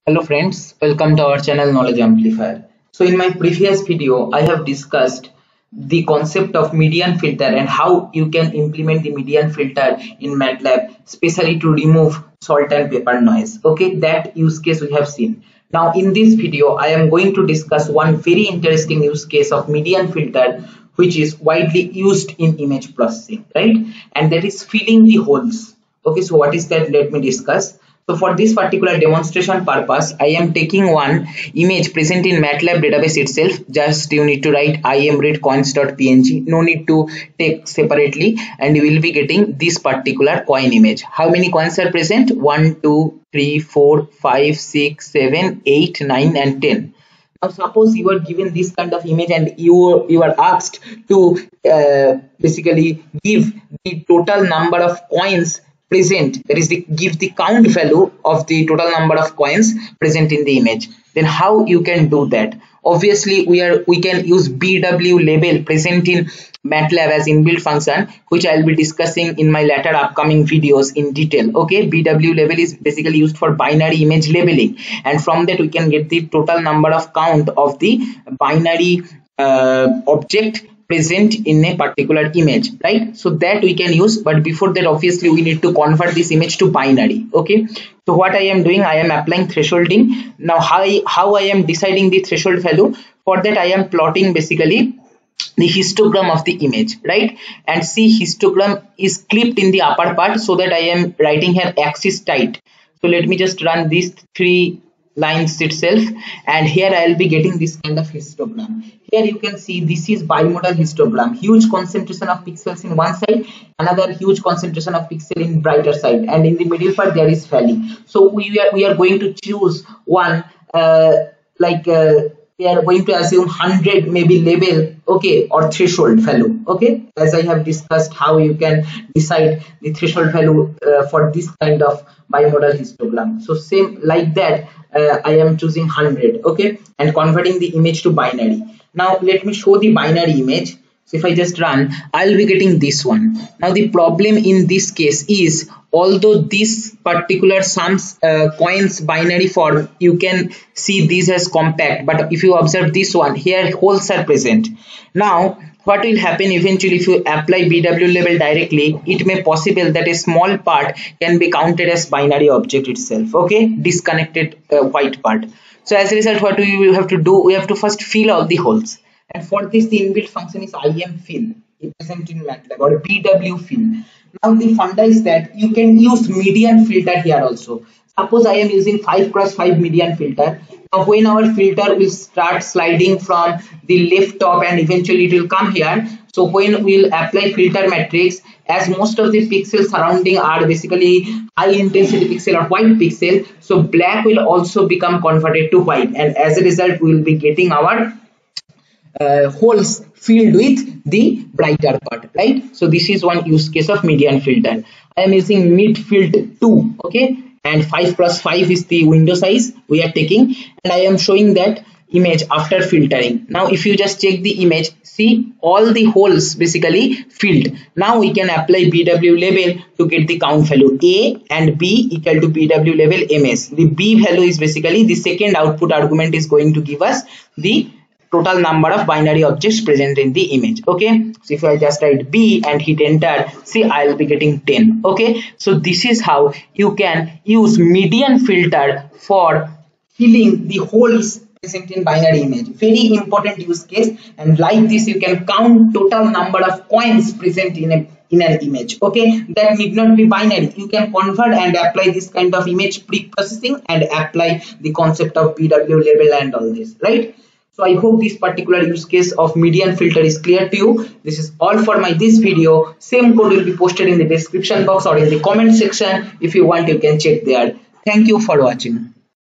Hello friends, welcome to our channel Knowledge Amplifier. So in my previous video, I have discussed the concept of median filter and how you can implement the median filter in MATLAB, especially to remove salt and pepper noise. Okay, that use case we have seen. Now in this video, I am going to discuss one very interesting use case of median filter which is widely used in image processing, right? And that is filling the holes. Okay, so what is that? Let me discuss. So for this particular demonstration purpose, I am taking one image present in MATLAB database itself. Just you need to write imreadcoins.png. No need to take separately, and you will be getting this particular coin image. How many coins are present? 1, 2, 3, 4, 5, 6, 7, 8, 9 and 10. Now suppose you are given this kind of image and you are asked to basically give the total number of coins present, that is give the count value of the total number of coins present in the image. Then how you can do that? Obviously we can use BW label present in MATLAB as inbuilt function, which I will be discussing in my later upcoming videos in detail. Okay, BW label is basically used for binary image labeling, and from that we can get the total number of count of the binary object present in a particular image, right? So that we can use, but before that obviously we need to convert this image to binary. Okay, so what I am doing, I am applying thresholding. Now how I am deciding the threshold value? For that I am plotting basically the histogram of the image, right? And see, histogram is clipped in the upper part, so that I am writing here axis tight. So let me just run these three lines itself, and here I will be getting this kind of histogram. Here you can see this is bimodal histogram, huge concentration of pixels in one side, another huge concentration of pixel in brighter side, and in the middle part there is valley. So we are going to choose one we are going to assume 100 maybe label, okay, or threshold value. Okay, as I have discussed how you can decide the threshold value for this kind of bimodal histogram. So same like that, I am choosing 100, okay, and converting the image to binary. Now let me show the binary image. So if I just run, I'll be getting this one. Now the problem in this case is, although this particular coins binary form, you can see this as compact, but if you observe this one here, holes are present. Now what will happen eventually if you apply BW label directly? It may possible that a small part can be counted as binary object itself, okay, disconnected white part. So as a result, what we have to do, we have to first fill all the holes, and for this the inbuilt function is imfill, present in MATLAB, or BW fill. Now the funda is that you can use median filter here also. Suppose I am using 5x5 median filter. Now when our filter will start sliding from the left top and eventually it will come here, so when we will apply filter matrix, as most of the pixels surrounding are basically high intensity pixel or white pixel, so black will also become converted to white, and as a result we will be getting our holes filled with the brighter part, right? So this is one use case of median filter. I am using mid field 2, okay, and 5x5 is the window size we are taking, and I am showing that image after filtering. Now if you just check the image, see all the holes basically filled. Now we can apply BW label to get the count value. A and B equal to BW label MS. The B value is basically the second output argument, is going to give us the total number of binary objects present in the image. Okay, so if I just write B and hit enter, see I will be getting 10. Okay, so this is how you can use median filter for filling the holes present in binary image. Very important use case, and like this you can count total number of coins present in an image. Okay, that need not be binary. You can convert and apply this kind of image pre-processing and apply the concept of BW label and all this, right? So I hope this particular use case of median filter is clear to you. This is all for this video. Same code will be posted in the description box or in the comment section. If you want, you can check there. Thank you for watching.